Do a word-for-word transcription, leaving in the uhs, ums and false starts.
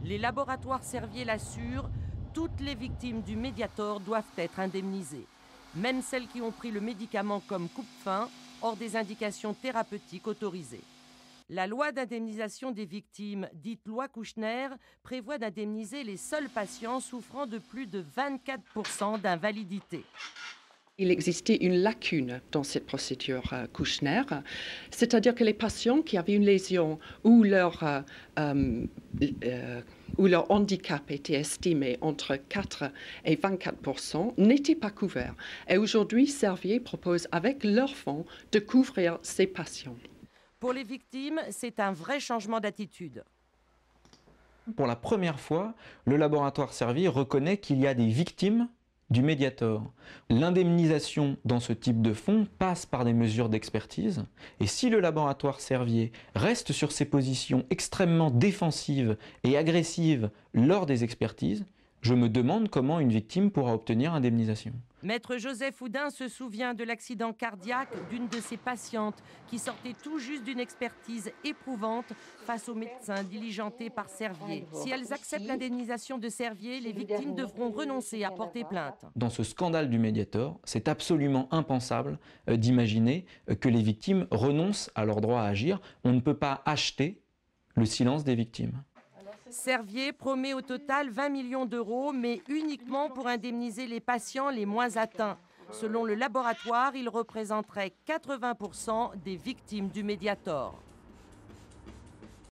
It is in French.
Les laboratoires Servier l'assurent, toutes les victimes du Mediator doivent être indemnisées. Même celles qui ont pris le médicament comme coupe-faim, hors des indications thérapeutiques autorisées. La loi d'indemnisation des victimes, dite loi Kouchner, prévoit d'indemniser les seuls patients souffrant de plus de vingt-quatre pour cent d'invalidité. Il existait une lacune dans cette procédure euh, Kouchner, c'est-à-dire que les patients qui avaient une lésion où leur, euh, euh, euh, où leur handicap était estimé entre quatre et vingt-quatre pour cent n'étaient pas couverts. Et aujourd'hui, Servier propose avec leurs fonds de couvrir ces patients. Pour les victimes, c'est un vrai changement d'attitude. Pour la première fois, le laboratoire Servier reconnaît qu'il y a des victimes du Mediator. L'indemnisation dans ce type de fonds passe par des mesures d'expertise, et si le laboratoire Servier reste sur ses positions extrêmement défensives et agressives lors des expertises, je me demande comment une victime pourra obtenir indemnisation. Maître Joseph Houdin se souvient de l'accident cardiaque d'une de ses patientes qui sortait tout juste d'une expertise éprouvante face aux médecins diligentés par Servier. Si elles acceptent l'indemnisation de Servier, les victimes devront renoncer à porter plainte. Dans ce scandale du Mediator, c'est absolument impensable d'imaginer que les victimes renoncent à leur droit à agir. On ne peut pas acheter le silence des victimes. Servier promet au total vingt millions d'euros, mais uniquement pour indemniser les patients les moins atteints. Selon le laboratoire, il représenterait quatre-vingts pour cent des victimes du Mediator.